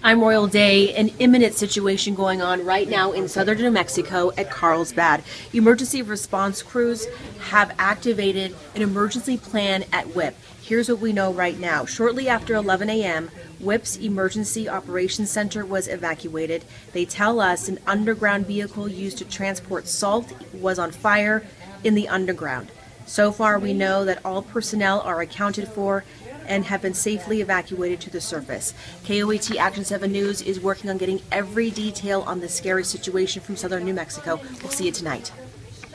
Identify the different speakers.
Speaker 1: Royal Day, an imminent situation going on right now in southern New Mexico at Carlsbad. Emergency response crews have activated an emergency plan at WIPP. Here's what we know right now. Shortly after 11 a.m., WIPP's Emergency Operations Center was evacuated. They tell us an underground vehicle used to transport salt was on fire in the underground. So far, we know that all personnel are accounted for and have been safely evacuated to the surface. KOAT Action 7 News is working on getting every detail on this scary situation from southern New Mexico. We'll see you tonight.